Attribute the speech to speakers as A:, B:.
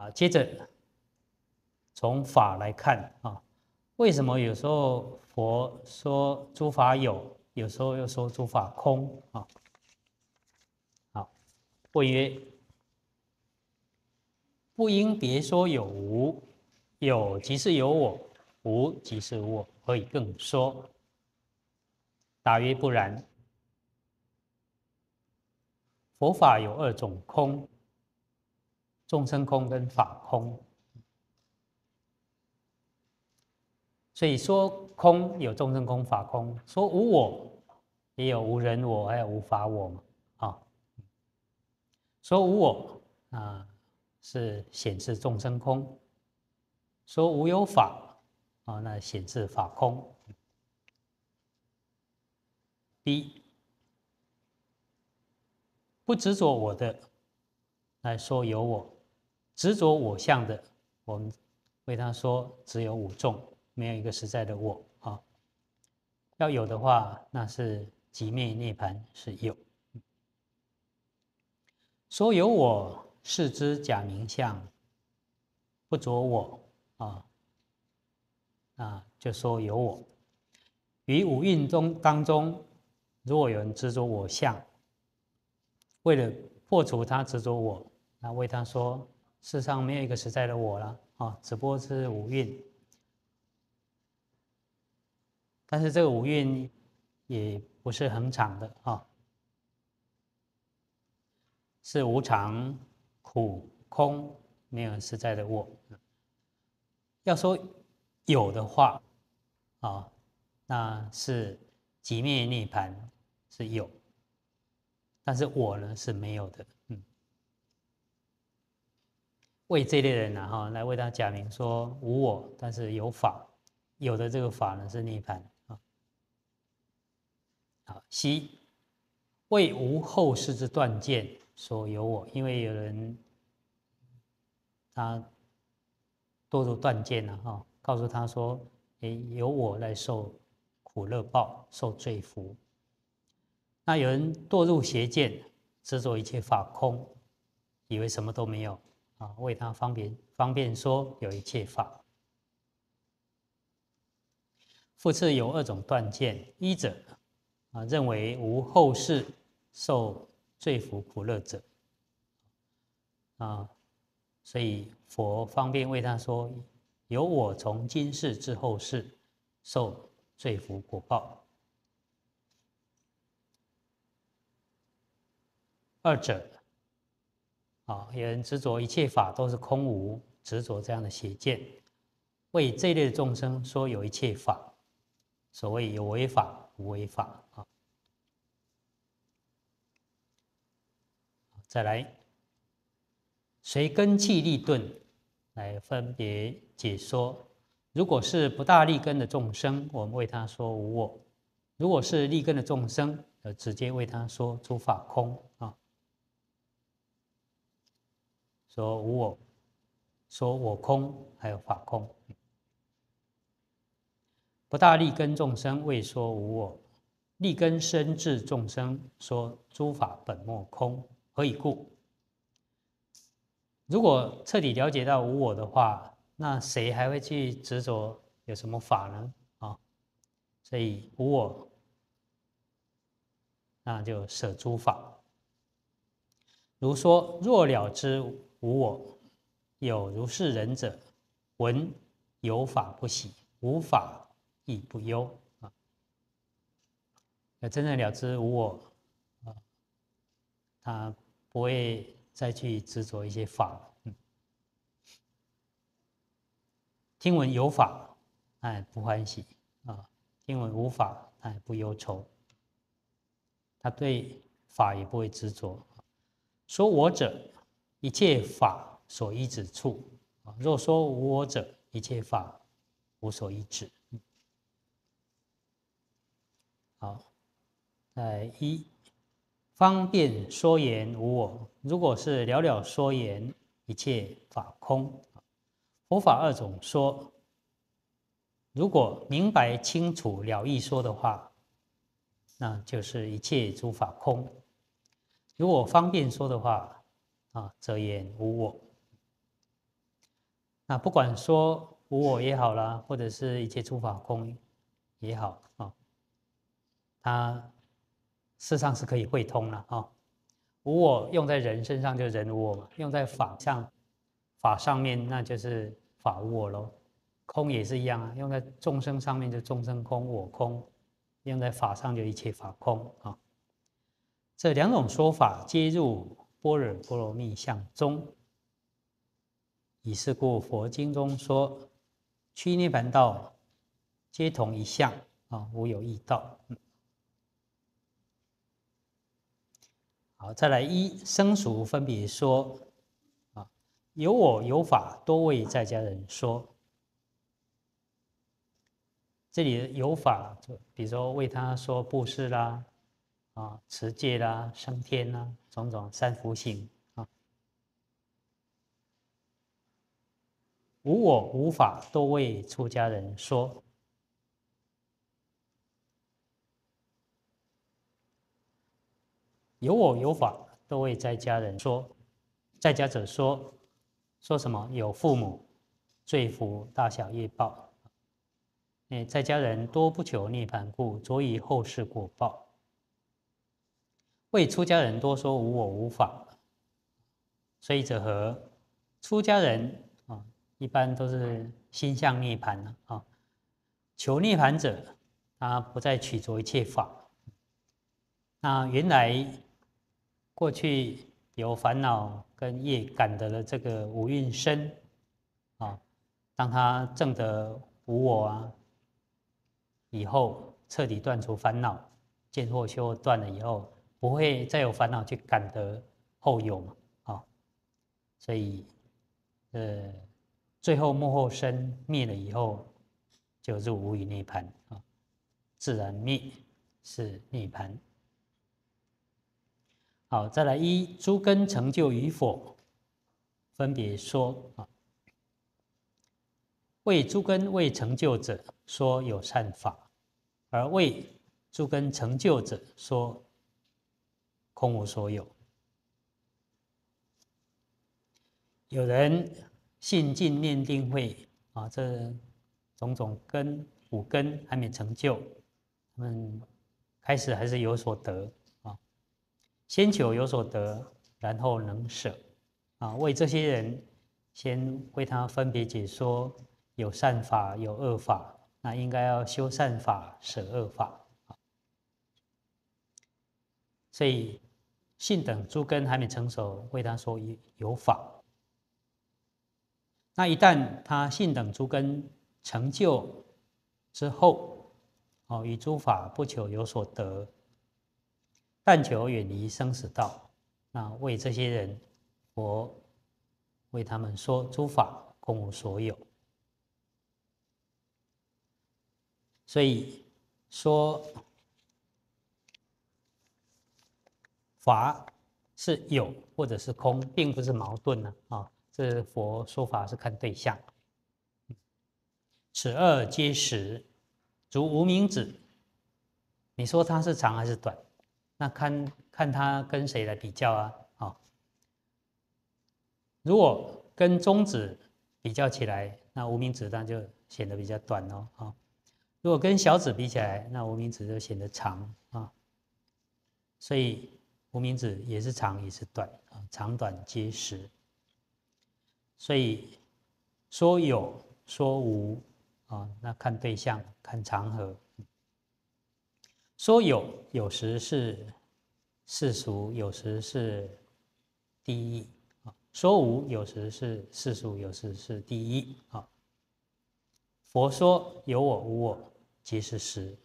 A: 接着从法来看为什么有时候佛说诸法有，有时候又说诸法空好，谓曰：不应别说有无，有即是有我，无即是无我，何以更说？答曰：不然。佛法有二种空，众生空跟法空。所以说空有众生空、法空，说无我也有无人我，还有无法我嘛说无我是显示众生空，说无有法那显示法空。第一，不执着我的来说有我，执着我相的，我们为他说只有五众，没有一个实在的我要有的话，那是寂灭涅槃是有。说有我，是之假名相，不着我就说有我。于五蕴当中，如果有人执着我相，为了破除他执着我，那为他说，世上没有一个实在的我了只不过是五蕴。但是这个五蕴也不是恒常的是无常、苦、空，没有实在的我。要说有的话那是寂灭涅槃是有，但是我呢是没有的。为这类人来为他假名说无我，但是有法，有的这个法呢是涅槃C 为无后世之断见说有我，因为有人他堕入断见告诉他说由我来受苦乐报，受罪福。那有人堕入邪见，执着一切法空，以为什么都没有为他方便说有一切法。复次有二种断见，一者认为无后世受罪福苦乐者所以佛方便为他说，由我从今世至后世受罪福果报。二者有人执着一切法都是空无，执着这样的邪见，为这一类的众生说有一切法，所谓有为法、无为法再来，随根器立顿来分别解说。如果是不大立根的众生，我们为他说无我；如果是立根的众生，直接为他说诸法空说无我，说我空，还有法空。不大立根众生未说无我，立根深智众生说诸法本末空。何以故？如果彻底了解到无我的话，那谁还会去执着有什么法呢所以无我，那就舍诸法。如说若了知无我，有如是人者，闻有法不喜，无法亦不忧要真正了知无我他不会再去执着一些法听闻有法不欢喜听闻无法不忧愁，他对法也不会执着。说我者，一切法所依止处若说无我者，一切法无所依止好，一方便说言无我。如果是了了说言，一切法空。佛法二种说，如果明白清楚了义说的话，那就是一切诸法空。如果方便说的话则言无我。 那不管说无我也好啦，或者是一切诸法空也好啊，它事实上是可以汇通了啊。无我用在人身上就人无我嘛，用在法上面那就是法无我咯。空也是一样啊，用在众生上面就众生空我空，用在法上就一切法空啊。这两种说法皆入般若波罗蜜相中。以是故佛经中说，趋涅盘道皆同一相啊，无有异道。好，再来一生熟分别说啊，有我有法多为在家人说。这里的有法，比如说为他说布施啦，啊，持戒啦，升天啦，种种三福行啊。无我无法多为出家人说。有我有法都为在家人说，在家者说什么？有父母罪福大小业报。在家人多不求涅槃故，着于后世果报。为出家人多说无我无法，所以者何？出家人啊，一般都是心向涅槃啊。求涅槃者，他不再取着一切法。那原来过去有烦恼跟业感得了这个五蕴身啊，当他证得无我啊以后，彻底断除烦恼，见惑修断了以后，不会再有烦恼去感得后有嘛啊，所以最后末后身灭了以后，就入无余涅槃啊，自然灭是涅槃。好，再来一诸根成就与否，分别说啊。为诸根未成就者，说有善法；而为诸根成就者，说空无所有。有人信进念定慧啊，这种种五根还没成就，他们开始还是有所得啊。先求有所得，然后能舍啊。为这些人，先为他分别解说有善法有恶法，那应该要修善法，舍恶法。所以信等诸根还没成熟，为他说有法。那一旦他信等诸根成就之后，于诸法不求有所得，但求远离生死道。那为这些人，佛为他们说诸法空无所有。所以说法是有或者是空，并不是矛盾的啊。这佛说法是看对象。此二皆实，如无名指，你说它是长还是短？那看它跟谁来比较啊？如果跟中指比较起来，那无名指当然就显得比较短哦啊。如果跟小指比起来，那无名指就显得长啊。所以无名指也是长也是短啊，长短皆实。所以说有说无啊，那看对象看场合。说有时是世俗，有时是第一啊；说无有时是世俗，有时是第一啊。佛说有我无我，皆是实